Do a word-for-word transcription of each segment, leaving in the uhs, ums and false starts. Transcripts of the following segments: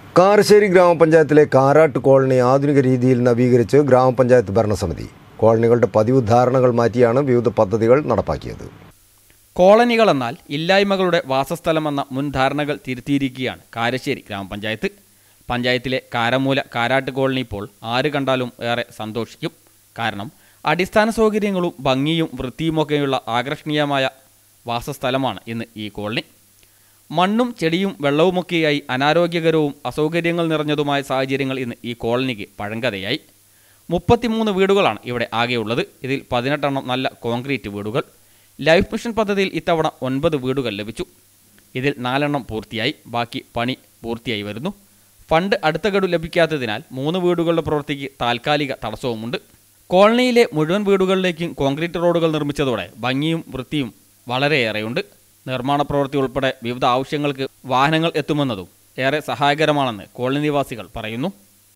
കാരശ്ശേരി ഗ്രാമപഞ്ചായത്തിലെ കാരാട്ട് കോളനി ആധുനിക രീതിയിൽ നവീകരിച്ച് ഗ്രാമപഞ്ചായത്ത് ഭരണസമിതി. കോളനികളുടെ പതിവ് ധാരണകൾ മാറ്റിയാണ് വിവിധ പദ്ധതികൾ നടപ്പാക്കിയത്. കോളനികൾ എന്നാൽ ഇല്ലായ്മകളുടെ വാസസ്ഥലമെന്ന മുൻധാരണകൾ തിരുത്തിയിരിക്കുകയാണ് കാരശ്ശേരി ഗ്രാമപഞ്ചായത്ത്. പഞ്ചായത്തിലെ കാരമൂല കാരാട്ട് കോളനി ഇപ്പോൾ ആര് കണ്ടാലും ഏറെ സന്തോഷിക്കും. കാരണം അടിസ്ഥാന സൗകര്യങ്ങളും ഭംഗിയും വൃത്തിയുമൊക്കെയുള്ള ആകർഷണീയമായ വാസസ്ഥലമാണ് ഇന്ന് ഈ കോളനി. മണ്ണും ചെടിയും വെള്ളവുമൊക്കെയായി അനാരോഗ്യകരവും അസൗകര്യങ്ങൾ നിറഞ്ഞതുമായ സാഹചര്യങ്ങൾ ഇന്ന് ഈ കോളനിക്ക് പഴങ്കഥയായി. മുപ്പത്തിമൂന്ന് വീടുകളാണ് ഇവിടെ ആകെയുള്ളത്. ഇതിൽ പതിനെട്ടെണ്ണം നല്ല കോൺക്രീറ്റ് വീടുകൾ. ലൈഫ് മിഷൻ പദ്ധതിയിൽ ഇത്തവണ ഒൻപത് വീടുകൾ ലഭിച്ചു. ഇതിൽ നാലെണ്ണം പൂർത്തിയായി, ബാക്കി പണി പൂർത്തിയായി വരുന്നു. ഫണ്ട് അടുത്ത ഗഡു ലഭിക്കാത്തതിനാൽ മൂന്ന് വീടുകളുടെ പ്രവൃത്തിക്ക് താൽക്കാലിക തടസ്സവുമുണ്ട്. കോളനിയിലെ മുഴുവൻ വീടുകളിലേക്കും കോൺക്രീറ്റ് റോഡുകൾ നിർമ്മിച്ചതോടെ ഭംഗിയും വൃത്തിയും വളരെയേറെയുണ്ട്. നിർമ്മാണ പ്രവൃത്തി ഉൾപ്പെടെ വിവിധ ആവശ്യങ്ങൾക്ക് വാഹനങ്ങൾ എത്തുമെന്നതും ഏറെ സഹായകരമാണെന്ന് കോളനി നിവാസികൾ പറയുന്നു.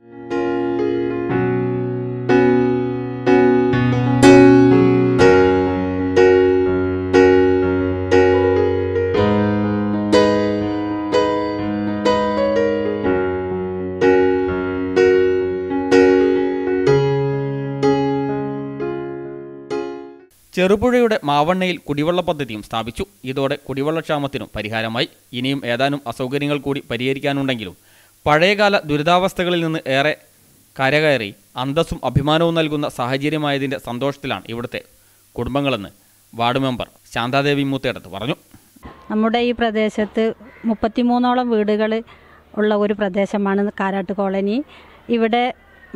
ചെറുപുഴയുടെ മാവണ്ണയിൽ കുടിവെള്ള പദ്ധതിയും സ്ഥാപിച്ചു. ഇതോടെ കുടിവെള്ളക്ഷാമത്തിനും പരിഹാരമായി. ഇനിയും ഏതാനും അസൗകര്യങ്ങൾ കൂടി പരിഹരിക്കാനുണ്ടെങ്കിലും പഴയകാല ദുരിതാവസ്ഥകളിൽ നിന്ന് ഏറെ കരകയറി അന്തസ്സും അഭിമാനവും നൽകുന്ന സാഹചര്യമായതിൻ്റെ സന്തോഷത്തിലാണ് ഇവിടുത്തെ കുടുംബങ്ങളെന്ന് വാർഡ് മെമ്പർ ശാന്താദേവി മൂത്തേടത്ത് പറഞ്ഞു. നമ്മുടെ ഈ പ്രദേശത്ത് മുപ്പത്തിമൂന്നോളം വീടുകൾ ഉള്ള ഒരു പ്രദേശമാണ് കാരാട്ട് കോളനി. ഇവിടെ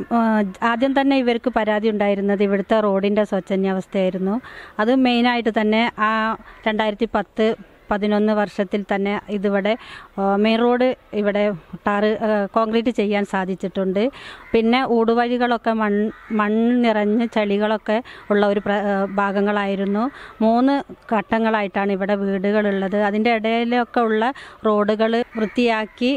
ആദ്യം തന്നെ ഇവർക്ക് പരാതി ഉണ്ടായിരുന്നത് ഇവിടുത്തെ റോഡിൻ്റെ ശോചനീയാവസ്ഥയായിരുന്നു. അത് മെയിനായിട്ട് തന്നെ ആ രണ്ടായിരത്തി പത്ത് പതിനൊന്ന് വർഷത്തിൽ തന്നെ ഇതിവിടെ മെയിൻ റോഡ് ഇവിടെ ടാറ് കോൺക്രീറ്റ് ചെയ്യാൻ സാധിച്ചിട്ടുണ്ട്. പിന്നെ ഊടുവഴികളൊക്കെ മൺ മണ്ണ് നിറഞ്ഞ് ചളികളൊക്കെ ഉള്ള ഒരു ഭാഗങ്ങളായിരുന്നു. മൂന്ന് ഘട്ടങ്ങളായിട്ടാണ് ഇവിടെ വീടുകളുള്ളത്. അതിൻ്റെ ഇടയിലൊക്കെ ഉള്ള റോഡുകൾ വൃത്തിയാക്കി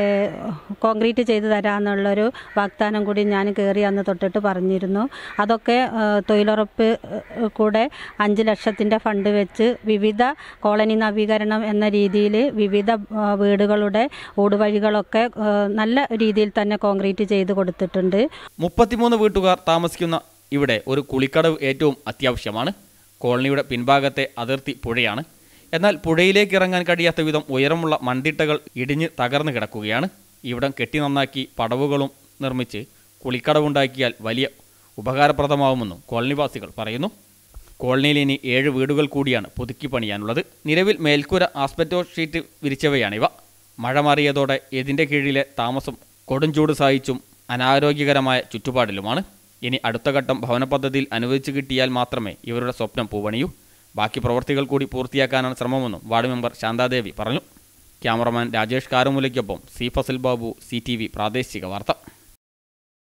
കോൺക്രീറ്റ് ചെയ്ത് തരാമെന്നുള്ളൊരു വാഗ്ദാനം കൂടി ഞാൻ കയറി അന്ന് തൊട്ടിട്ട് പറഞ്ഞിരുന്നു. അതൊക്കെ തൊഴിലുറപ്പ് കൂടെ അഞ്ച് ലക്ഷത്തിൻ്റെ ഫണ്ട് വെച്ച് വിവിധ കോളനി നവീകരണം എന്ന രീതിയിൽ വിവിധ വീടുകളുടെ ഊടുവഴികളൊക്കെ നല്ല രീതിയിൽ തന്നെ കോൺക്രീറ്റ് ചെയ്ത് കൊടുത്തിട്ടുണ്ട്. മുപ്പത്തിമൂന്ന് വീട്ടുകാർ താമസിക്കുന്ന ഇവിടെ ഒരു കുളിക്കടവ് ഏറ്റവും അത്യാവശ്യമാണ്. കോളനിയുടെ പിൻഭാഗത്തെ അതിർത്തി പുഴയാണ്. എന്നാൽ പുഴയിലേക്ക് ഇറങ്ങാൻ കഴിയാത്ത വിധം ഉയരമുള്ള മൺതിട്ടകൾ ഇടിഞ്ഞ് തകർന്നു കിടക്കുകയാണ്. ഇവിടം കെട്ടി നന്നാക്കി പടവുകളും നിർമ്മിച്ച് കുളിക്കടവുണ്ടാക്കിയാൽ വലിയ ഉപകാരപ്രദമാവുമെന്നും കോളനിവാസികൾ പറയുന്നു. കോളനിയിൽ ഇനി ഏഴ് വീടുകൾ കൂടിയാണ് പുതുക്കി പണിയാനുള്ളത്. നിലവിൽ മേൽക്കൂര ആസ്പെറ്റോ ഷീറ്റ് വിരിച്ചവയാണിവ. മഴ മാറിയതോടെ ഇതിൻ്റെ കീഴിലെ താമസം കൊടുംചൂട് സഹിച്ചും അനാരോഗ്യകരമായ ചുറ്റുപാടിലുമാണ്. ഇനി അടുത്ത ഘട്ടം ഭവന പദ്ധതിയിൽ അനുവദിച്ചു കിട്ടിയാൽ മാത്രമേ ഇവരുടെ സ്വപ്നം പൂവണിയൂ. ബാക്കി പ്രവൃത്തികൾ കൂടി പൂർത്തിയാക്കാനാണ് ശ്രമമെന്നും വാർഡ് മെമ്പർ ശാന്താദേവി പറഞ്ഞു. ക്യാമറമാൻ രാജേഷ് കാരമൂലയ്ക്കൊപ്പം C Fasal Babu, C T V പ്രാദേശിക വാർത്ത.